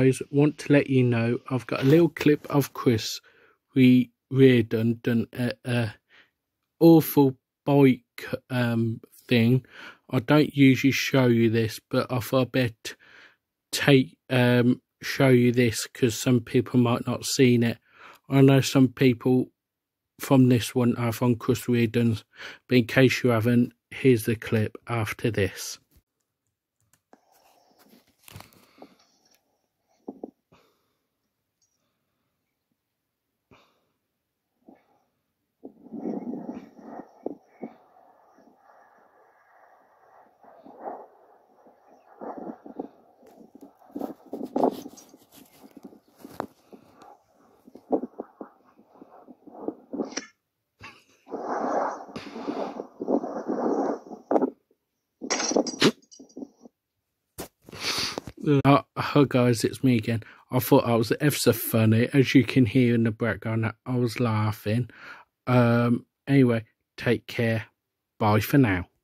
guys, want to let you know I've got a little clip of Chris Reardon done a awful bike thing. I don't usually show you this, but I thought I'd better show you this because some people might not seen it. I know some people from this one are from Chris Reardon's, but in case you haven't, here's the clip after this. Hi guys, it's me again. I thought I was ever so funny. As you can hear in the background, I was laughing. Anyway, take care. Bye for now.